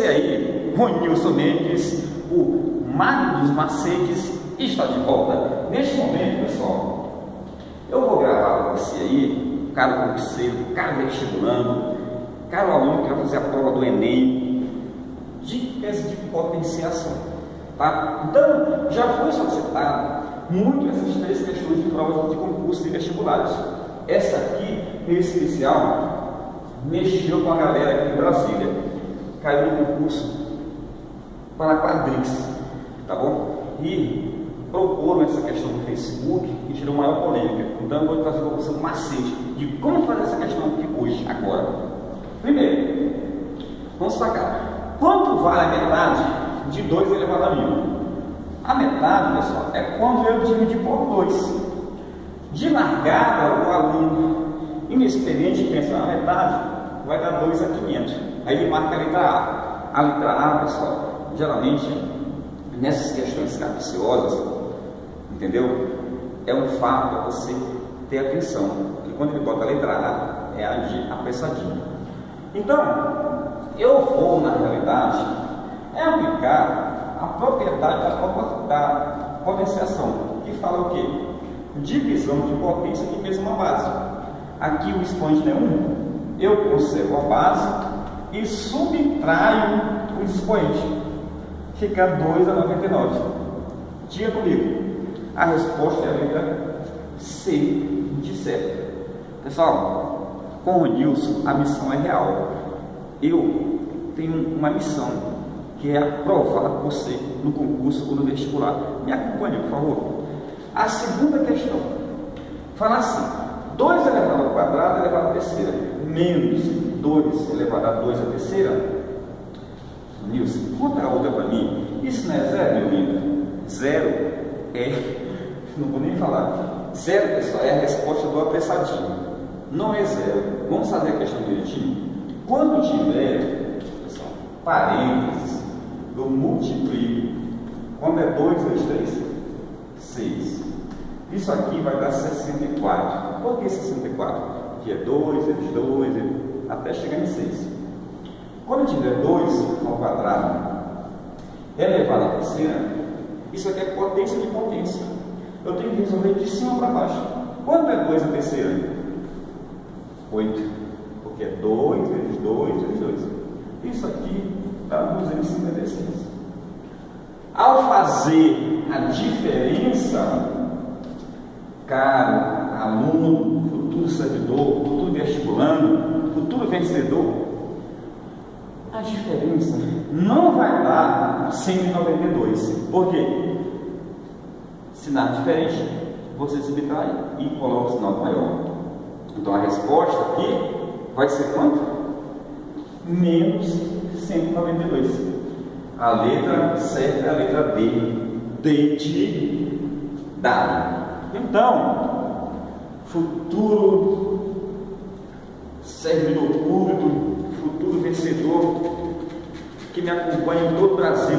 Esse aí, Ronilson Mendes, o mago dos macetes, está de volta. Neste momento, pessoal, eu vou gravar para você aí, caro concurseiro, caro vestibulando, caro aluno que vai fazer a prova do Enem, dicas de potenciação, tá? Então, já foi solicitado muito essas 3 questões de prova de concurso de vestibulares. Essa aqui, em especial, mexeu com a galera aqui em Brasília. Caiu no concurso para quadrix, tá bom? E proporam essa questão no Facebook e tirou maior polêmica. Então eu vou trazer para você um macete de como fazer essa questão aqui hoje, agora. Primeiro, vamos sacar. Quanto vale a metade de 2 elevado a 1000? A metade, pessoal, é quando eu dividir por 2. De largada, o aluno inexperiente pensa, a metade vai dar 2 a 500. Aí ele marca a letra A. A letra A, pessoal, geralmente, nessas questões capciosas, entendeu? É um fato para você ter atenção. Porque quando ele bota a letra A, é agir apressadinho. Então, eu vou, na realidade, aplicar a propriedade da potenciação, que fala o quê? Divisão de potência de mesma base. Aqui o expoente é 1, eu conservo a base e subtraio o expoente, fica 2 a 99. Diga comigo, a resposta é a letra C de certo. Pessoal, com o Ronilson a missão é real. Eu tenho uma missão, que é aprovar você no concurso ou no vestibular. Me acompanhe, por favor. A segunda questão fala assim: 2 elevado ao quadrado elevado à terceira menos 2 elevado a 2 à terceira. Nilson, conta a outra para mim. Isso não é zero, meu lindo? Zero é, não vou nem falar. Zero, pessoal, é a resposta do apressadinho. Não é zero. Vamos fazer a questão direitinho. Quando tiver, pessoal, parênteses, eu multiplico. Quando é 2 vezes 3? 6. Isso aqui vai dar 64. Por que 64? Porque é 2 vezes 2, até chegar em 6. Quando tiver 2 ao quadrado elevado à terceira, isso aqui é potência de potência. Eu tenho que resolver de cima para baixo. Quanto é 2 à terceira? 8. Porque é 2 vezes 2 vezes 2. Isso aqui dá 256. Ao fazer a diferença, caro aluno, futuro servidor, futuro vestibulando, futuro vencedor, a diferença não vai dar 192. Por quê? Sinal diferente, você subtrai e coloca o sinal maior. Então a resposta aqui vai ser quanto? Menos 192. A letra certa é a letra D. D de dado. Então, futuro servidor público, futuro vencedor que me acompanha em todo o Brasil,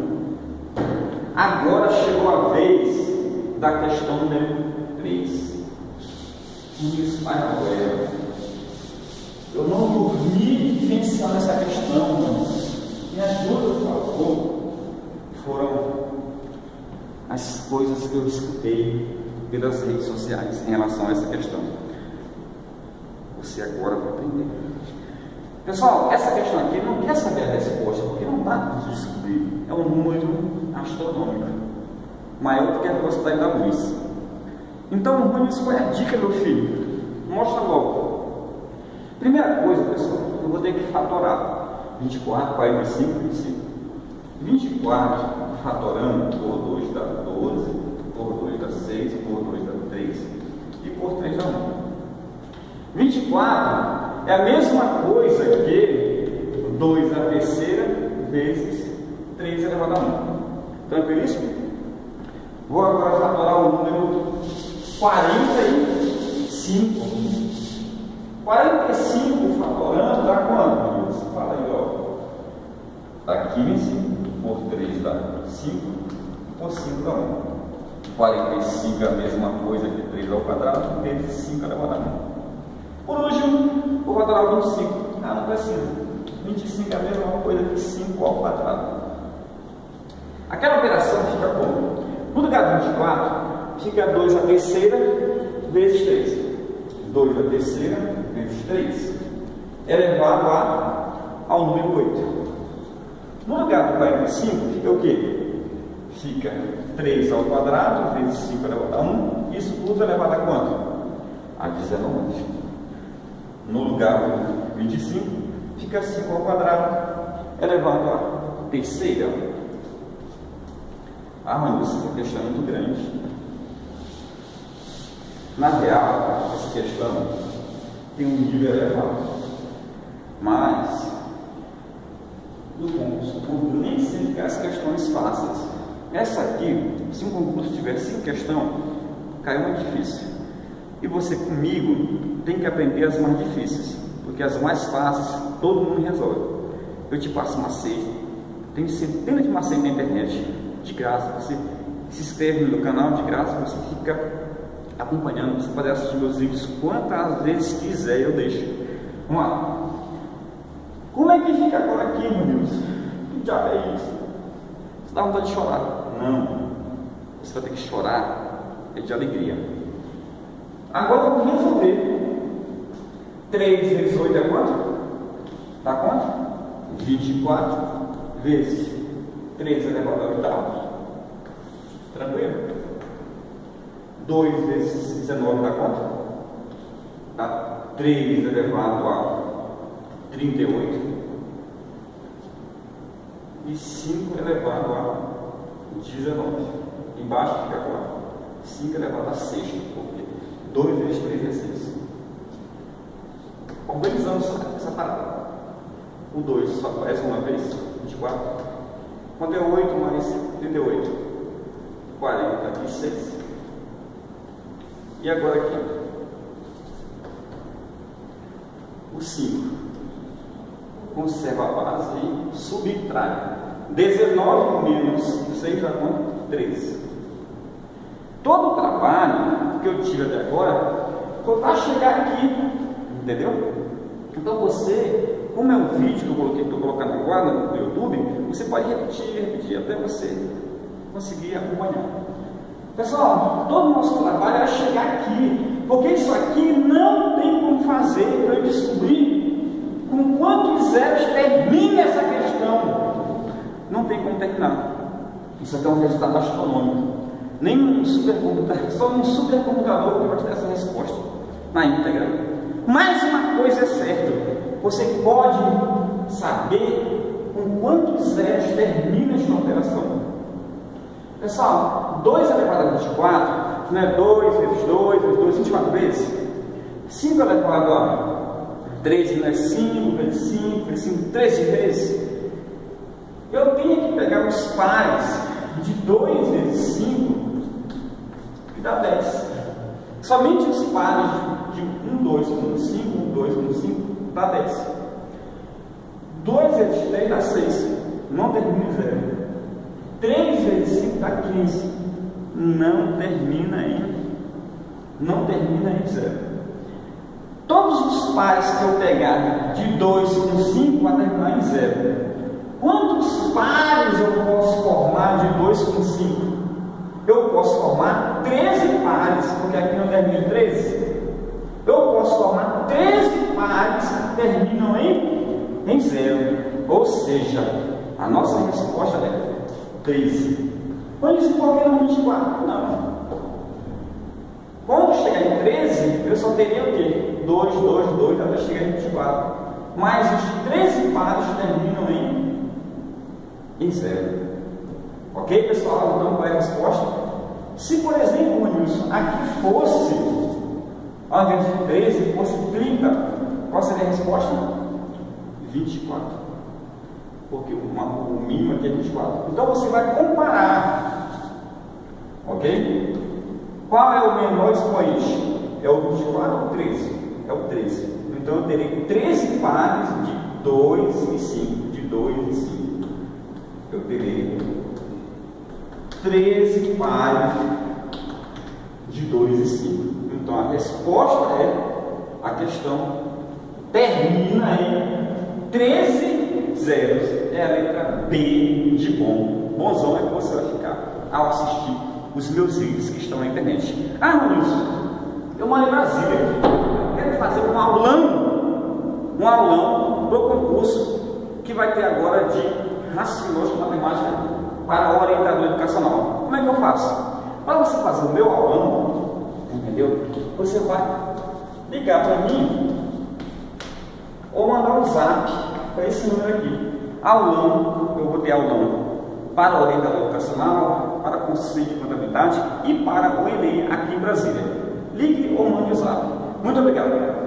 agora chegou a vez da questão número 3. Isso, Pai Noel, eu não dormi pensando nessa questão, não. Me ajuda, por favor. Foram as coisas que eu escutei pelas redes sociais em relação a essa questão. Você agora vai aprender. Pessoal, essa questão aqui não quer saber a resposta, porque não dá para descobrir. É um número astronômico, maior do que a velocidade da luz. Então, vamos qual é a dica, meu filho? Mostra logo. Primeira coisa, pessoal, eu vou ter que fatorar. 24, 45, 25. 24 fatorando por 2 dá 12, por 2 dá 6, por 2 dá 3 e por 3 dá 1. 24 é a mesma coisa que 2 à terceira vezes 3 elevado a 1. Tranquilíssimo? Vou agora fatorar o número 45. 45 fatorando dá quanto? Fala aí, ó. Dá 15, por 3 dá 5, por 5 dá 1. 45 é a mesma coisa que 3 ao quadrado, vezes 5 elevado a 1. Por último, vou fatorar 25. Ah, não precisa. 25 é a mesma coisa que 5 5 ao quadrado. Aquela operação fica como? No lugar de 24, fica 2 à terceira vezes 3. 2 à terceira vezes 3 elevado ao número 8. No lugar do 45, fica o quê? Fica 3 ao quadrado vezes 5 elevado a 1. Isso tudo elevado a quanto? A 19. No lugar do 25, fica 5 ao quadrado elevado a terceira. Mas essa questão é muito grande. Na real, essa questão tem um nível elevado, mas no concurso nem sempre cai as questões fáceis. Essa aqui, se um concurso tiver 5 questões, caiu muito difícil. E você comigo tem que aprender as mais difíceis, porque as mais fáceis todo mundo resolve. Eu te passo macete, tem centenas de macetes na internet, de graça. Você se inscreve no meu canal de graça, você fica acompanhando, você pode assistir meus vídeos quantas vezes quiser, eu deixo. Vamos lá. Como é que fica agora aqui, meu Deus? Que diabo é isso? Você dá vontade de chorar? Não. Você vai ter que chorar de alegria. Agora eu vou resolver. 3 vezes 8 é quanto? Dá quanto? 24 vezes 3 elevado ao oitavo. Tranquilo? 2 vezes 19 dá quanto? Dá 3 elevado a 38. E 5 elevado a 19. Embaixo fica quanto? 5 elevado a 6. Porque 2 vezes 3 é 6. Organizamos essa parada. O 2 só aparece uma vez, 24. Quanto é 8 mais 38? 46. E agora aqui, o 5. Conserva a base e subtrai. 19 menos 6 dá quanto? 13. Todo o trabalho que eu tive até agora foi para chegar aqui, entendeu? Então você, como é um vídeo que eu coloquei, estou colocando agora no YouTube, você pode repetir até você conseguir acompanhar. Pessoal, todo o nosso trabalho é chegar aqui, porque isso aqui não tem como fazer para eu descobrir com quantos zeros termina essa questão. Não tem como terminar. Isso aqui é um resultado astronômico. Nem um supercomputador, só um supercomputador que vai te dar essa resposta na íntegra. Mas uma coisa é certa, você pode saber com quantos zeros termina esta operação. Pessoal, 2 elevado a 24, não é 2 vezes 2 vezes 2, 24 vezes? 5 elevado a 13 não é 5 vezes 5 vezes 5, 13 vezes? Eu tenho que pegar os pares de 2 vezes 5, que dá 10. Somente os pares de 1, 2, 1, 5, 1, 2, 1, 5, dá 10. 2 vezes 3 dá 6, não termina em 0. 3 vezes 5 dá 15, não termina em 0. Todos os pares que eu pegar de 2 com 5 vai terminar em 0. Quantos pares eu posso formar de 2 com 5? Eu posso formar 13 pares, porque aqui não termina em 13. Eu posso formar 13 pares que terminam em 0. Ou seja, a nossa resposta é 13. Quando isso por que não 24? Não. Quando chegar em 13, eu só teria o quê? 2, 2, 2 até chegar em 24. Mas os 13 pares terminam em 0. Ok, pessoal? Então, qual é a resposta? Se, por exemplo, Wilson, aqui fosse, ao invés de 13, fosse 30, qual seria a resposta? 24. Porque o mínimo aqui é 24. Então você vai comparar, ok? Qual é o menor expoente? É o 24 ou o 13? É o 13. Então eu terei 13 pares de 2 e 5. De 2 e 5. Eu terei 13 pares de 2 e 5. Então a resposta é, a questão termina em 13 zeros. É a letra B de bom. Bonzão é que você vai ficar ao assistir os meus vídeos que estão na internet. Ah, Ronilson, eu moro em Brasília, eu quero fazer um aulão do concurso que vai ter agora de raciocínio de matemática para orientador educacional. Como é que eu faço? Para você fazer o meu aulão, entendeu? Você vai ligar para mim ou mandar um zap para esse número aqui. Aulão, eu vou ter aulão para orientador educacional, para conselho de contabilidade e para o Enem aqui em Brasília. Ligue ou mande o zap. Muito obrigado.